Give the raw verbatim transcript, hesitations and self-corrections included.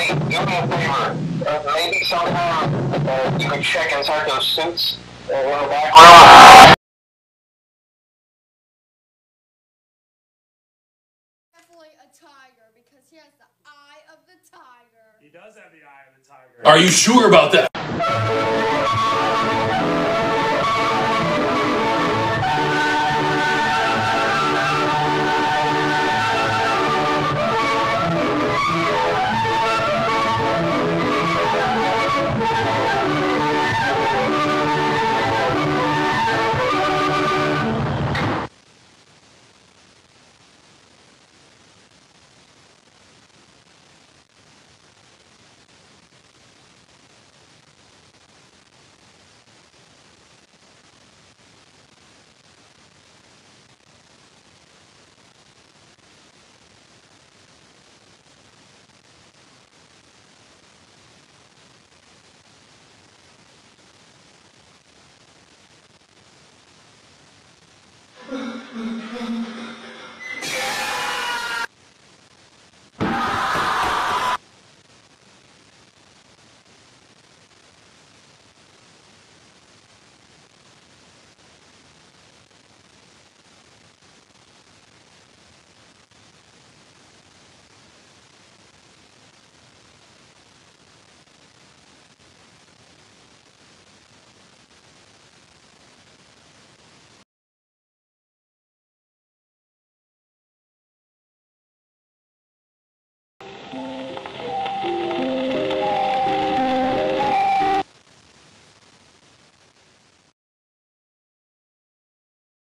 Hey, do me a favor. Uh, maybe somehow uh, you could check inside those suits uh, in the back. Definitely a tiger because he has the eye of the tiger. He does have the eye of the tiger. Are you sure about that?